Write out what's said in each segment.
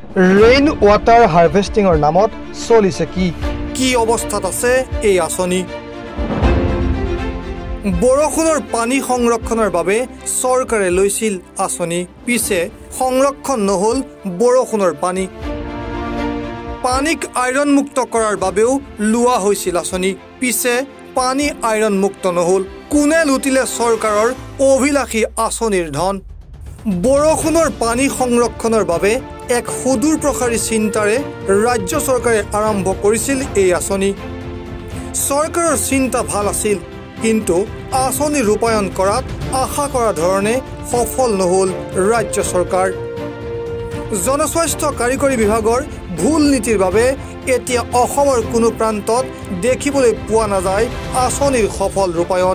rain water হাৰ্ভেষ্টিঙৰ নামত চলিছে কি অৱস্থাত আছে এই আঁচনি বৰষুণৰ পানী সংৰক্ষণৰ বাবে চৰকাৰে লৈছিল আঁচনি পিছে সংৰক্ষণ নহল বৰষুণৰ পানীক আইৰণ মুক্ত কৰাৰ বাবেও লোৱা হৈছিল আঁচনি পিছে পানী আইৰণ মুক্ত নহল কোনে লুটিলে চৰকাৰৰ অভিলাষী আঁচনিৰ ধন বৰষুণৰ পানী সংৰক্ষণৰ বাবে এক সুদূৰ প্ৰসাৰী চিন্তাৰে ৰাজ্য চৰকাৰে আৰম্ভ কৰিছিল এই আঁচনি চৰকাৰৰ চিন্তা ভাল আছিল কিন্তু আঁচনি ৰূপায়ণ কৰাত আশা কৰা ধৰণে সফল নহল ৰাজ্য চৰকাৰ জনস্বাস্থ্য কাৰিকৰী বিভাগৰ ভুল নীতিৰ বাবে এতিয়া অসমৰ কোনো প্ৰান্তত দেখিবলৈ পোৱা নাযায় আঁচনিৰ সফল ৰূপায়ণ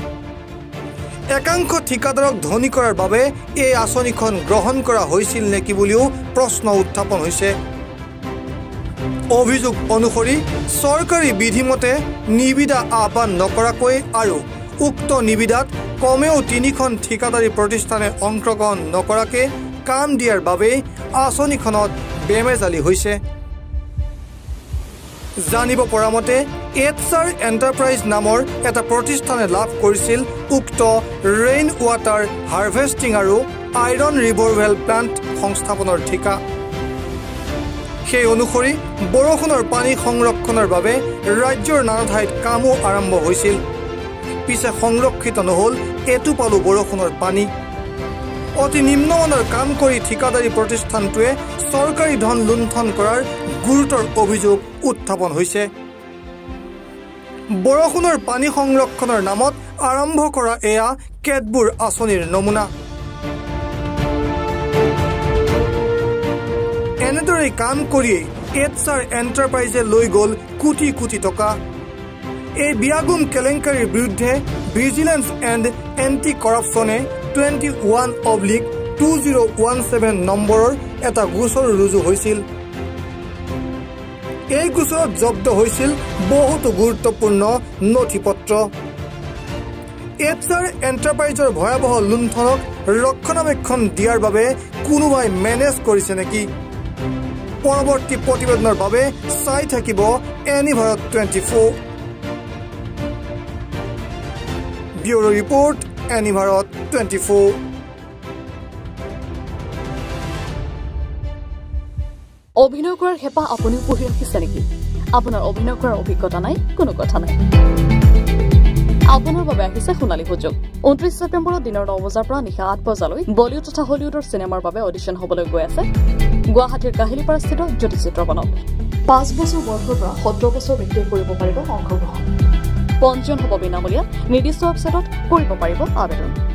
একাংশ ঠিকাদাৰক ধনী কৰাৰ বাবে এই আঁচনিখন গ্ৰহণ কৰা হৈছিল নেকি বুলিও প্ৰশ্ন উত্থাপন হৈছে অভিযোগ অনুসৰি চৰকাৰী বিধিমতে নিবিদা আহ্বান নকৰাকৈ আৰু উক্ত নিবিদাত কমেও 3খন ঠিকাদাৰী প্ৰতিষ্ঠানে অংশগ্ৰহণ নকৰাকে কাম দিয়াৰ বাবে আঁচনিখনত বেমেজালি হৈছে জানিব পৰা মতে এডছাৰ এণ্টাৰপ্ৰাইজ নামৰ এটা প্ৰতিষ্ঠানে লাভ কৰিছিল উক্ত ৰেইন ৱাটাৰ হাৰ্ভেষ্টিং আৰু আইৰণ ৰিভৰভেল প্লাণ্ট সংস্থাপনৰ ঠিকা সেই অনুসৰি বৰষুণৰ পানী সংৰক্ষণৰ বাবে ৰাজ্যৰ নানা ঠাইত কামো আৰম্ভ হৈছিল পিছে সংৰক্ষিত নহল এটোপালো বৰষুণৰ পানী অতি নিম্নমানৰ কাম কৰি ঠিকাদাৰী প্ৰতিষ্ঠানটোৱে চৰকাৰী ধন লুণ্ঠন কৰাৰ গুৰুতৰ অভিযোগ উত্থাপন হৈছে বৰষুণৰ পানী সংৰক্ষণৰ নামত আৰম্ভ কৰা এয়া কেতবোৰ আঁচনিৰ নমুনা এনেদৰে কাম কৰি এডছাৰ এণ্টাৰপ্ৰাইজে লৈ গ'ল কোটি কোটি টকা এই বিয়াগুম কেলেংকাৰীৰ বিৰুদ্ধে ভিজিলেন্স এণ্ড এণ্টি কৰাপশ্যনে 21/2017 নম্বৰৰ এটা গোচৰ ৰুজু হৈছিল এই গোচৰত জব্দ হৈছিল বহুতো গুৰুত্বপূৰ্ণ নথিপত্ৰ এডছাৰ এণ্টাৰপ্ৰাইজৰ ভয়াৱহ লুণ্ঠনক ৰক্ষণাবেক্ষণ দিয়াৰ বাবে কোনোবাই মেনেজ কৰিছে নেকি পৰৱৰ্তী প্ৰতিবেদনৰ বাবে চাই থাকিব এনি ভাৰত 24 ব্যুৰো ৰিপৰ্ট এনি ভাৰত 24 অভিনয় কৰাৰ হেঁপা আপুনিও পঢ়ি ৰাখিছে নেকি আপোনাৰ অভিনয় কৰাৰ অভিজ্ঞতা নাই কোনো কথা নাই আপোনাৰ বাবে আহিছে সোণালী সুযোগ 29 ছেপ্টেম্বৰত দিনৰ 9 বজাৰ পৰা নিশা 8 বজালৈ বলিউড তথা হলিউডৰ চিনেমাৰ বাবে অডিশ্যন হ'বলৈ গৈ আছে গুৱাহাটীৰ কাহিলীপাৰাস্থিত জ্যোতি চিত্ৰবনত 5 বছৰ বয়সৰ পৰা 17 বছৰ ব্যক্তিয়ে কৰিব পাৰিব অংশগ্ৰহণ পঞ্জীয়ন হ'ব বিনামূলীয়া নিৰ্দিষ্ট ৱেবছাইটত কৰিব পাৰিব আবেদন